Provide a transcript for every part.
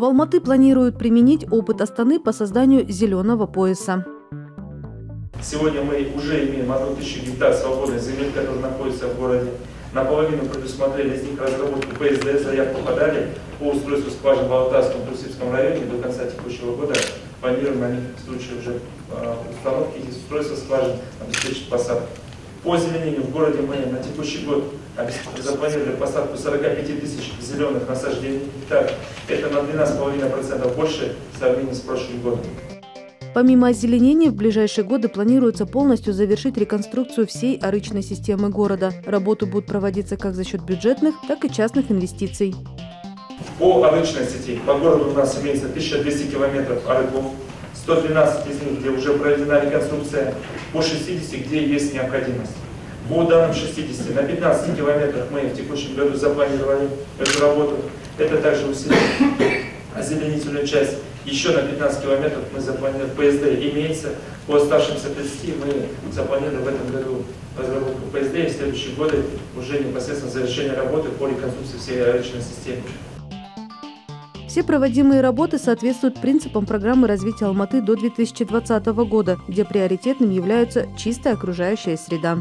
В Алматы планируют применить опыт Астаны по созданию зеленого пояса. Сегодня мы уже имеем 1000 гектар свободной земель, которые находятся в городе. Наполовину предусмотрели из них разработку ПСД, заявку подали по устройству скважин в Алтайском Турсибском районе до конца текущего года. Планируем на них в случае уже установки этих устройств скважин обеспечить посадку. По озеленению в городе мы на текущий год запланировали посадку 45 тысяч зеленых насаждений. Так, это на 12,5% больше в сравнении с прошлым годом. Помимо озеленения, в ближайшие годы планируется полностью завершить реконструкцию всей арычной системы города. Работы будут проводиться как за счет бюджетных, так и частных инвестиций. По арычной сети по городу у нас имеется 1200 километров арыков, 112 из них, где уже проведена реконструкция, по 60, где есть необходимость. По данным 60, на 15 километрах мы в текущем году запланировали эту работу. Это также усилить озеленительную часть. Еще на 15 километров мы запланировали, ПСД имеется. По оставшимся 30 мы запланировали в этом году разработку ПСД, и в следующие годы уже непосредственно завершение работы по реконструкции всей арычной системы. Все проводимые работы соответствуют принципам программы развития Алматы до 2020 года, где приоритетным является чистая окружающая среда.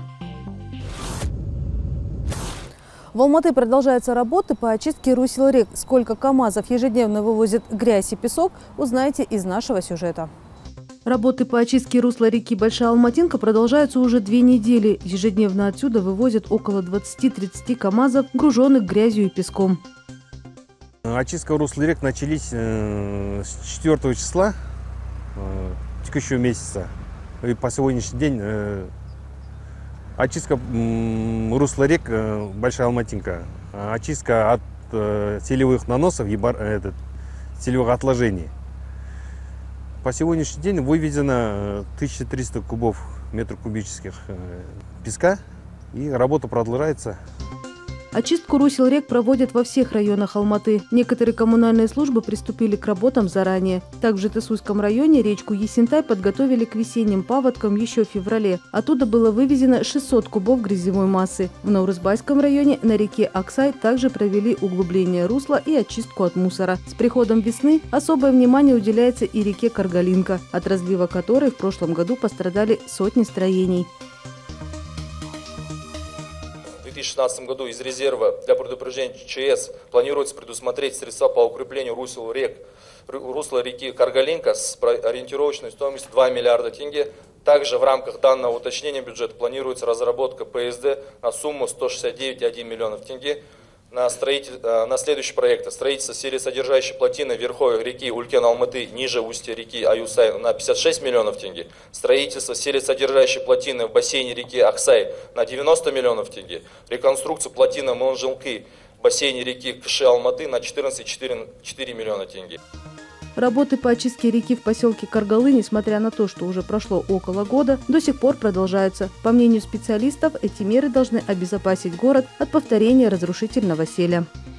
В Алматы продолжаются работы по очистке русел рек. Сколько КАМАЗов ежедневно вывозят грязь и песок, узнаете из нашего сюжета. Работы по очистке русла реки Большая Алматинка продолжаются уже 2 недели. Ежедневно отсюда вывозят около 20-30 КАМАЗов, груженных грязью и песком. Очистка русла рек начались с 4 числа текущего месяца. И по сегодняшний день очистка русла рек Большая Алматинка, очистка от селевых наносов и селевых отложений. По сегодняшний день выведено 1300 кубов метров кубических песка, и работа продолжается. Очистку русел рек проводят во всех районах Алматы. Некоторые коммунальные службы приступили к работам заранее. Так в Жетысуйском районе речку Есентай подготовили к весенним паводкам еще в феврале. Оттуда было вывезено 600 кубов грязевой массы. В Наурызбайском районе на реке Аксай также провели углубление русла и очистку от мусора. С приходом весны особое внимание уделяется и реке Каргалинка, от разлива которой в прошлом году пострадали сотни строений. В 2016 году из резерва для предупреждения ЧС планируется предусмотреть средства по укреплению русла реки Каргалинка с ориентировочной стоимостью 2 миллиарда тенге. Также в рамках данного уточнения бюджета планируется разработка ПСД на сумму 169,1 миллионов тенге на следующие проекты. Строительство селесодержащей плотины в верховьях реки Улькен-Алматы ниже устья реки Аюсай на 56 миллионов тенге. Строительство селесодержащей плотины в бассейне реки Аксай на 90 миллионов тенге. Реконструкция плотины Монжилки в бассейне реки Кыши-Алматы на 14,4 миллиона тенге. Работы по очистке реки в поселке Каргалы, несмотря на то, что уже прошло около года, до сих пор продолжаются. По мнению специалистов, эти меры должны обезопасить город от повторения разрушительного селя.